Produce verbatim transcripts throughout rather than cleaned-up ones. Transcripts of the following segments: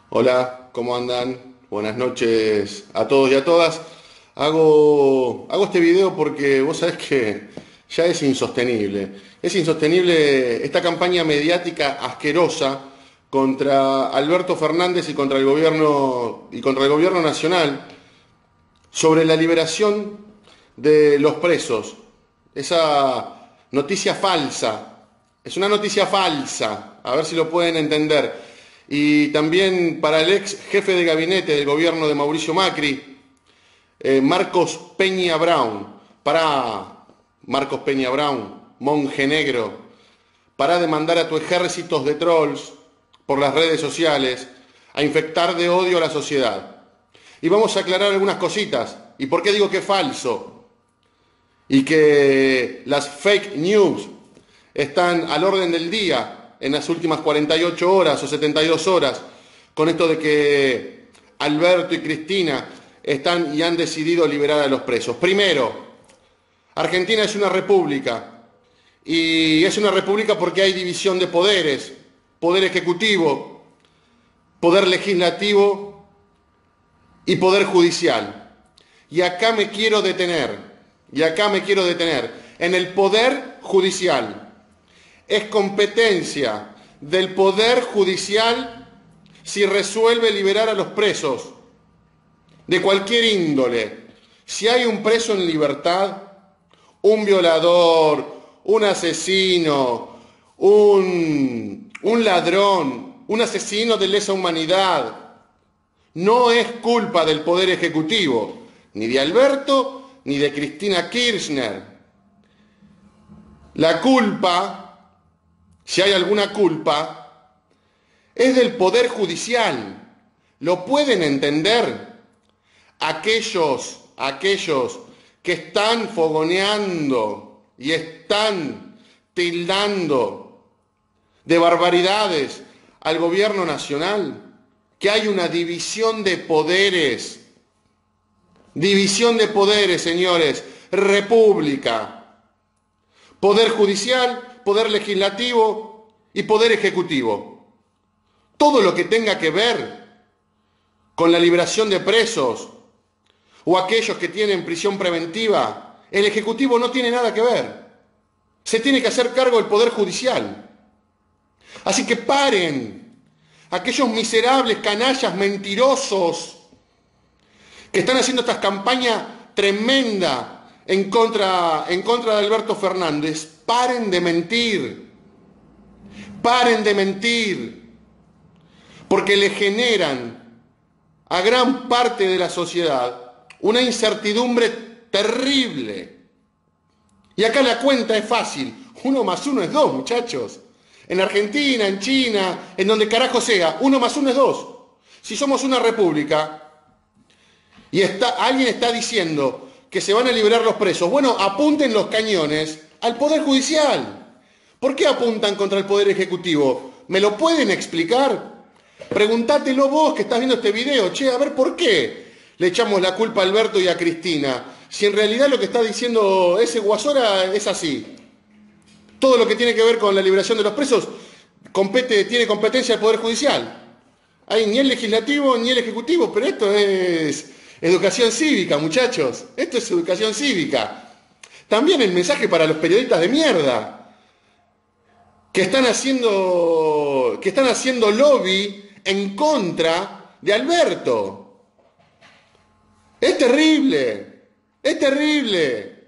Hola, ¿cómo andan? Buenas noches a todos y a todas. Hago, hago este video porque vos sabés que ya es insostenible. Es insostenible esta campaña mediática asquerosa contra Alberto Fernández y contra el gobierno y contra el gobierno nacional sobre la liberación de los presos. Esa noticia falsa. Es una noticia falsa. A ver si lo pueden entender. Y también para el ex jefe de gabinete del gobierno de Mauricio Macri, eh, Marcos Peña Brown. Para Marcos Peña Brown, monje negro, para de mandar a tu ejércitos de trolls por las redes sociales a infectar de odio a la sociedad. Y vamos a aclarar algunas cositas. ¿Y por qué digo que es falso? Y que las fake news están al orden del día en las últimas cuarenta y ocho horas o setenta y dos horas, con esto de que Alberto y Cristina están y han decidido liberar a los presos. Primero, Argentina es una república, y es una república porque hay división de poderes, poder ejecutivo, poder legislativo y poder judicial. Y acá me quiero detener, y acá me quiero detener, en el poder judicial. Es competencia del Poder Judicial si resuelve liberar a los presos de cualquier índole. Si hay un preso en libertad, un violador, un asesino, un, un ladrón, un asesino de lesa humanidad, no es culpa del Poder Ejecutivo, ni de Alberto, ni de Cristina Kirchner. La culpa, si hay alguna culpa, es del Poder Judicial. ¿Lo pueden entender? Aquellos, aquellos que están fogoneando y están tildando de barbaridades al gobierno nacional, que hay una división de poderes. División de poderes, señores. República. Poder judicial, poder legislativo y poder ejecutivo. Todo lo que tenga que ver con la liberación de presos o aquellos que tienen prisión preventiva, el ejecutivo no tiene nada que ver. Se tiene que hacer cargo el poder judicial. Así que paren, aquellos miserables canallas mentirosos que están haciendo esta campaña tremenda en contra, en contra de Alberto Fernández. Paren de mentir, paren de mentir, porque le generan a gran parte de la sociedad una incertidumbre terrible. Y acá la cuenta es fácil, uno más uno es dos, muchachos. En Argentina, en China, en donde carajo sea, uno más uno es dos. Si somos una república y está, alguien está diciendo que se van a liberar los presos, bueno, apunten los cañones al Poder Judicial. ¿Por qué apuntan contra el Poder Ejecutivo? ¿Me lo pueden explicar? Pregúntatelo vos que estás viendo este video. Che, a ver, ¿por qué le echamos la culpa a Alberto y a Cristina? Si en realidad lo que está diciendo ese Guasora es así. Todo lo que tiene que ver con la liberación de los presos compete, tiene competencia el Poder Judicial. Hay ni el legislativo ni el ejecutivo, pero esto es educación cívica, muchachos. Esto es educación cívica. También el mensaje para los periodistas de mierda que están haciendo, que están haciendo lobby en contra de Alberto. Es terrible, es terrible.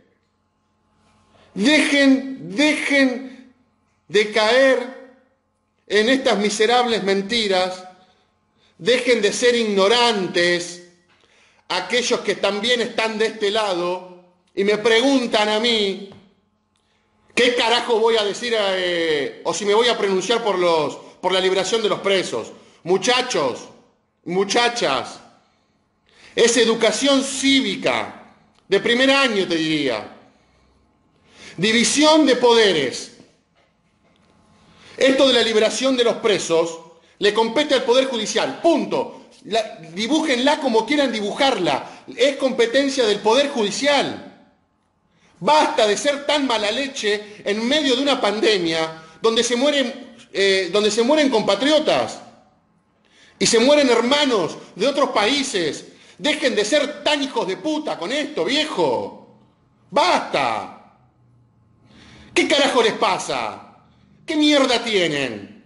Dejen, dejen de caer en estas miserables mentiras. Dejen de ser ignorantes. Aquellos que también están de este lado y me preguntan a mí qué carajo voy a decir eh, o si me voy a pronunciar por, los, por la liberación de los presos. Muchachos, muchachas, es educación cívica de primer año, te diría. División de poderes. Esto de la liberación de los presos le compete al Poder Judicial, punto. La, dibújenla como quieran dibujarla, es competencia del Poder Judicial. Basta de ser tan mala leche en medio de una pandemia donde se mueren, eh, donde se mueren compatriotas. y se mueren hermanos de otros países. Dejen de ser tan hijos de puta con esto, viejo. ¡Basta! ¿Qué carajo les pasa? ¿Qué mierda tienen?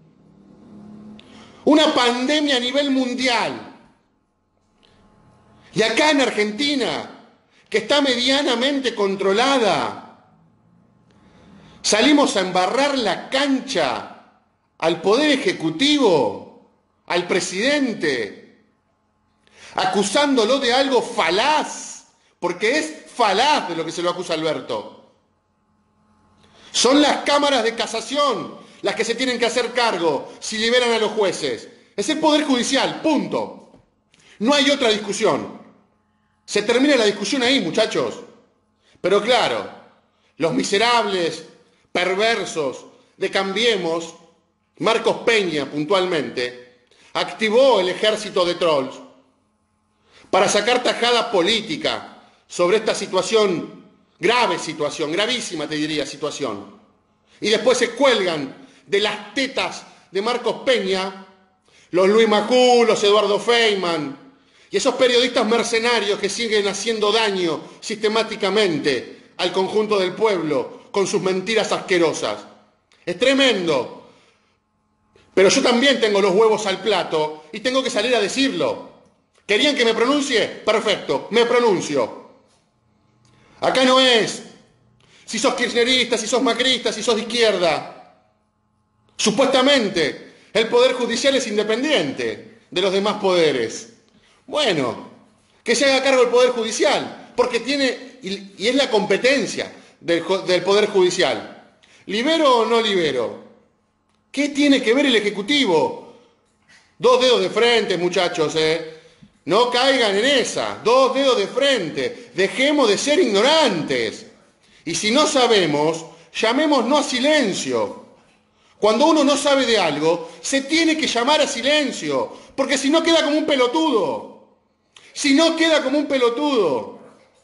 Una pandemia a nivel mundial. Y acá en Argentina, que está medianamente controlada, salimos a embarrar la cancha al Poder Ejecutivo, al presidente, acusándolo de algo falaz, porque es falaz de lo que se lo acusa Alberto. Son las cámaras de casación las que se tienen que hacer cargo si liberan a los jueces. Es el Poder Judicial, punto. No hay otra discusión. Se termina la discusión ahí, muchachos. Pero claro, los miserables, perversos de Cambiemos, Marcos Peña puntualmente, activó el ejército de trolls para sacar tajada política sobre esta situación, grave situación, gravísima te diría situación. Y después se cuelgan de las tetas de Marcos Peña los Luis Macú, los Eduardo Feynman y esos periodistas mercenarios que siguen haciendo daño sistemáticamente al conjunto del pueblo con sus mentiras asquerosas. Es tremendo. Pero yo también tengo los huevos al plato y tengo que salir a decirlo. ¿Querían que me pronuncie? Perfecto, me pronuncio. Acá no es si sos kirchnerista, si sos macrista, si sos de izquierda. Supuestamente el Poder Judicial es independiente de los demás poderes. Bueno, que se haga cargo el Poder Judicial, porque tiene, y, y es la competencia del, del Poder Judicial. ¿Libero o no libero? ¿Qué tiene que ver el Ejecutivo? Dos dedos de frente, muchachos, ¿eh? No caigan en esa. Dos dedos de frente. Dejemos de ser ignorantes. Y si no sabemos, llamémonos a silencio. Cuando uno no sabe de algo, se tiene que llamar a silencio, porque si no queda como un pelotudo. Si no queda como un pelotudo.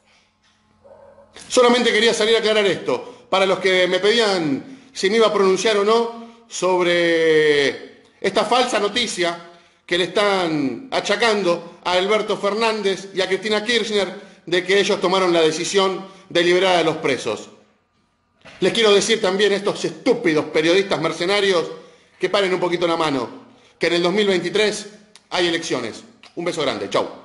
Solamente quería salir a aclarar esto, para los que me pedían si me iba a pronunciar o no sobre esta falsa noticia que le están achacando a Alberto Fernández y a Cristina Kirchner de que ellos tomaron la decisión de liberar a los presos. Les quiero decir también a estos estúpidos periodistas mercenarios que paren un poquito la mano, que en el dos mil veintitrés hay elecciones. Un beso grande, chau.